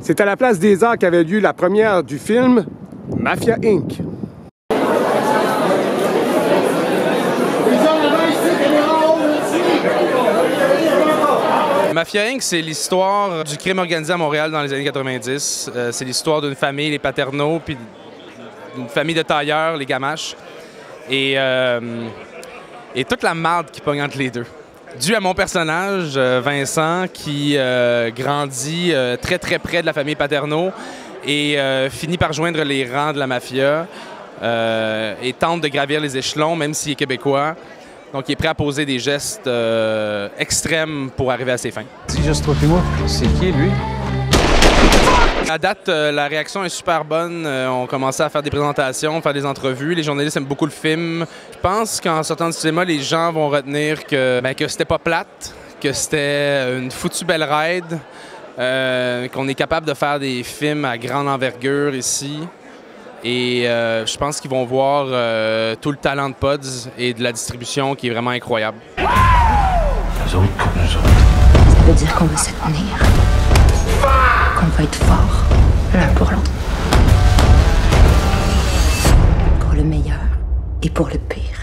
C'est à la Place des Arts qu'avait lieu la première du film Mafia Inc. Mafia Inc., c'est l'histoire du crime organisé à Montréal dans les années 90. C'est l'histoire d'une famille, les Paterno, puis d'une famille de tailleurs, les Gamache. Et toute la marde qui pogne entre les deux. Dû à mon personnage, Vincent, qui grandit très très près de la famille Paterno et finit par joindre les rangs de la mafia et tente de gravir les échelons, même s'il est québécois. Donc, il est prêt à poser des gestes extrêmes pour arriver à ses fins. C'est juste toi et moi. C'est qui, lui? À date, la réaction est super bonne. On commençait à faire des présentations, faire des entrevues. Les journalistes aiment beaucoup le film. Je pense qu'en sortant du cinéma, les gens vont retenir que c'était pas plate, que c'était une foutue belle ride, qu'on est capable de faire des films à grande envergure ici. Et je pense qu'ils vont voir tout le talent de Pods et de la distribution qui est vraiment incroyable. Nous autres pour nous autres. Ça veut dire qu'on va se tenir. Qu'on va être fort l'un pour l'autre. Pour le meilleur et pour le pire.